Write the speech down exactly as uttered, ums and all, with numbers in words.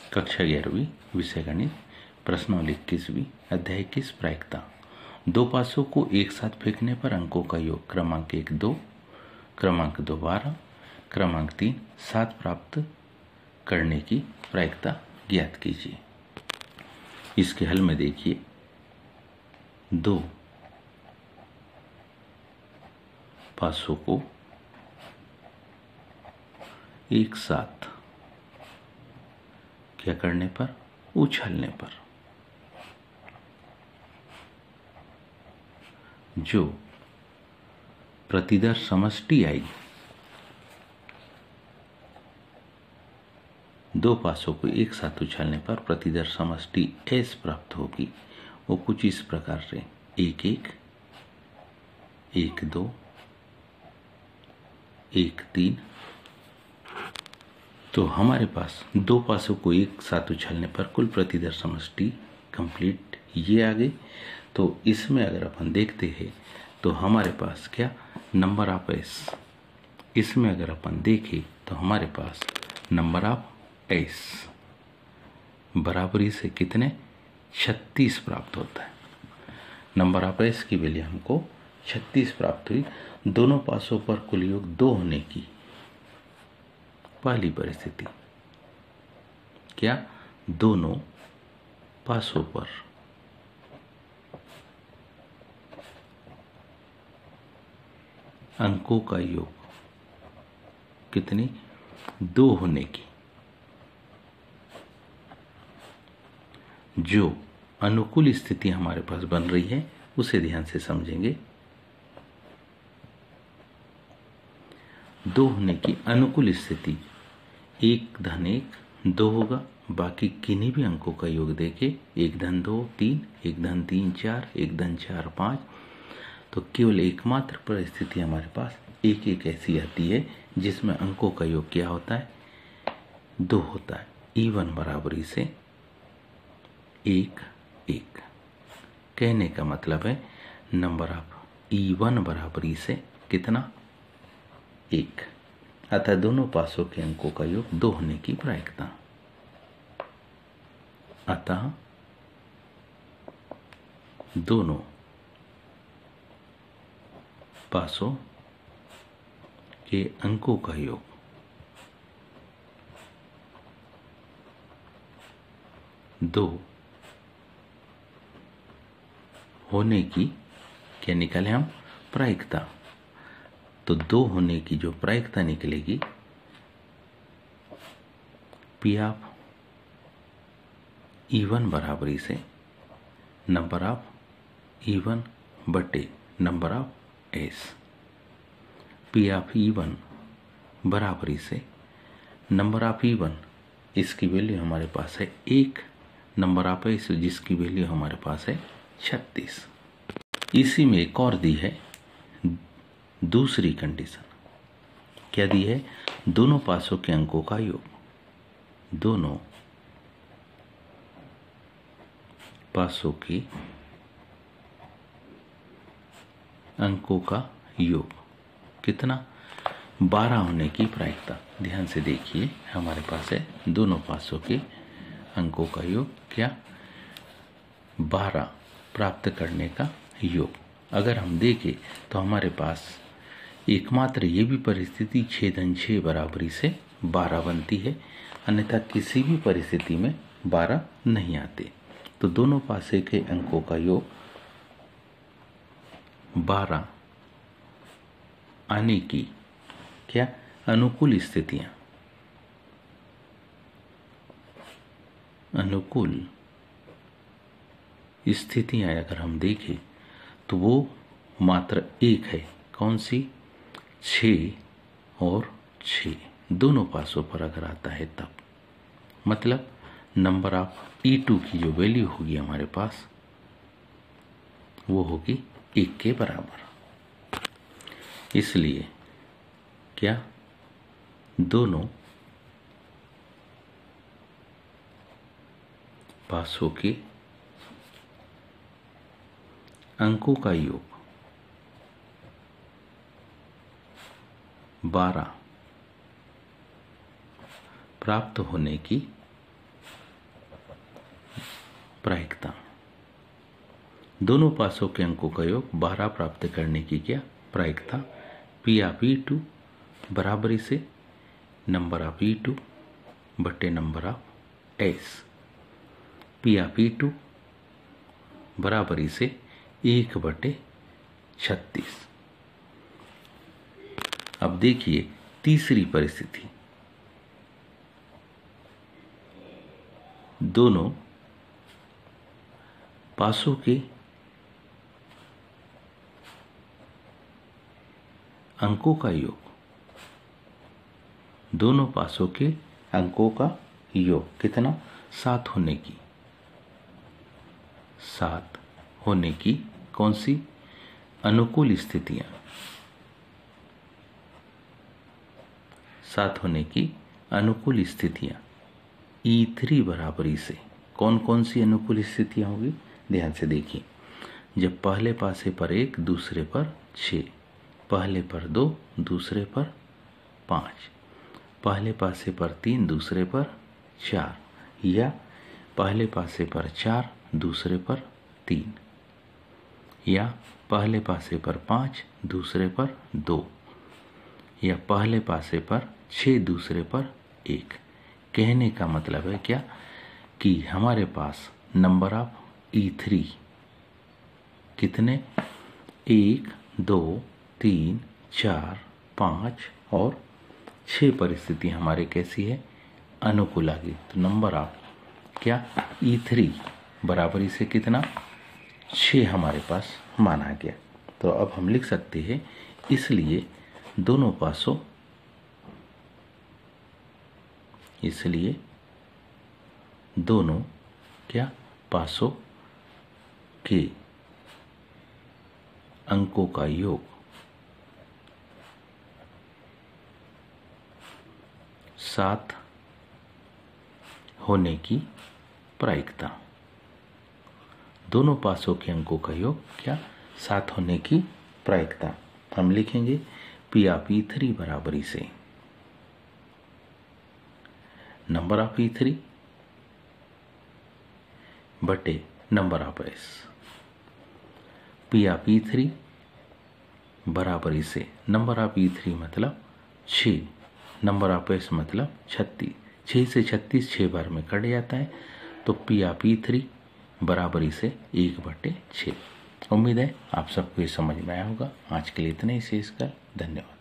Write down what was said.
कक्षा ग्यारहवीं विषय गणित प्रश्नावली इक्कीसवीं अध्याय इक्कीस प्रायिकता। दो पासों को एक साथ फेंकने पर अंकों का योग क्रमांक एक दो, क्रमांक दो बारह, क्रमांक तीन सात प्राप्त करने की प्रायिकता ज्ञात कीजिए। इसके हल में देखिए, दो पासों को एक साथ क्या करने पर, उछालने पर, जो प्रतिदर समष्टि आएगी, दो पासों को एक साथ उछालने पर प्रतिदर समष्टि एस प्राप्त होगी। वो कुछ इस प्रकार से एक एक, एक दो, एक तीन। तो हमारे पास दो पासों को एक साथ उछालने पर कुल प्रतिदर समष्टि कंप्लीट ये आ गई। तो इसमें अगर अपन देखते हैं तो हमारे पास क्या नंबर ऑफ एस, इसमें अगर अपन देखें तो हमारे पास नंबर ऑफ एस बराबरी से कितने छत्तीस प्राप्त होता है। नंबर ऑफ एस की वैल्यू हमको छत्तीस प्राप्त हुई। दोनों पासों पर कुल योग दो होने की पहली परिस्थिति, क्या दोनों पासों पर अंकों का योग कितनी, दो होने की, जो अनुकूल स्थिति हमारे पास बन रही है उसे ध्यान से समझेंगे। दो होने की अनुकूल स्थिति, एक धन एक दो होगा, बाकी किन्हीं भी अंकों का योग देके एक धन दो तीन, एक धन तीन चार, एक धन चार पाँच। तो केवल एकमात्र परिस्थिति हमारे पास एक एक ऐसी आती है जिसमें अंकों का योग क्या होता है, दो होता है। इवन बराबरी से एक एक, कहने का मतलब है नंबर ऑफ इवन बराबरी से कितना, एक। अतः दोनों पासों के अंकों का योग दो होने की प्रायिकता। अतः दोनों पासों के अंकों का योग दो होने की क्या निकाले हम, प्रायिकता। तो दो होने की जो प्रायिकता निकलेगी, पी ऑफ इवन बराबरी से नंबर ऑफ इवन बटे number of S. P of even बराबरी से नंबर ऑफ इवन, इसकी वैल्यू हमारे पास है एक, नंबर ऑफ एस जिसकी वैल्यू हमारे पास है छत्तीस। इसी में एक और दी है दूसरी कंडीशन, क्या दी है, दोनों पासों के अंकों का योग, दोनों पासों के अंकों का योग कितना, बारह होने की प्रायिकता। ध्यान से देखिए, हमारे पास है दोनों पासों के अंकों का योग क्या, बारह प्राप्त करने का योग। अगर हम देखें तो हमारे पास एकमात्र ये भी परिस्थिति छः धन छः बराबरी से बारह बनती है, अन्यथा किसी भी परिस्थिति में बारह नहीं आते। तो दोनों पासे के अंकों का योग बारह आने की क्या अनुकूल स्थितियां, अनुकूल स्थितियां अगर हम देखें तो वो मात्र एक है, कौन सी, छः और छः दोनों पासों पर अगर आता है तब, मतलब नंबर ऑफ ई टू की जो वैल्यू होगी हमारे पास वो होगी एक के बराबर। इसलिए क्या दोनों पासों के अंकों का योग बारह प्राप्त होने की प्रायिकता। दोनों पासों के अंकों का योग बारह प्राप्त करने की क्या प्रायिकता। पी ऑफ ई टू बराबरी से नंबर ऑफ ई टू बटे number of S. P of E two बराबरी से एक बटे छत्तीस। अब देखिए तीसरी परिस्थिति, दोनों पासों के अंकों का योग, दोनों पासों के अंकों का योग कितना, सात होने की, सात होने की कौन सी अनुकूल स्थितियां, सात होने की अनुकूल स्थितियां ई थ्री बराबरी से कौन कौन सी अनुकूल स्थितियां होगी, ध्यान से देखिए। जब पहले पासे पर एक, दूसरे पर छः, पहले पर दो, दूसरे पर पाँच, पहले पासे पर तीन, दूसरे पर चार, या पहले पासे पर चार, दूसरे पर तीन, या पहले पासे पर पाँच, दूसरे पर दो, या पहले पासे पर छः, दूसरे पर एक। कहने का मतलब है क्या कि हमारे पास नंबर ऑफ ई थ्री कितने, एक, दो, तीन, चार, पाँच और छः परिस्थिति हमारे कैसी है, अनुकूल आ गई। तो नंबर ऑफ क्या ई थ्री बराबरी से कितना, छः हमारे पास माना गया। तो अब हम लिख सकते हैं इसलिए दोनों पासों, इसलिए दोनों क्या पासों के अंकों का योग सात होने की प्रायिकता। दोनों पासों के अंकों का योग क्या, सात होने की प्रायिकता। हम लिखेंगे पी ऑफ ई थ्री बराबरी से नंबर ऑफ ई थ्री बटे number of S. P of E three बराबरी से नंबर ऑफ ई थ्री मतलब छः, नंबर ऑफ एस मतलब छत्तीस। छः से छत्तीस छः बार में कट जाता है, तो पी ऑफ ई थ्री बराबरी से एक बटे छः। उम्मीद है आप सबको ये समझ में आया होगा। आज के लिए इतना ही शेष कर, धन्यवाद।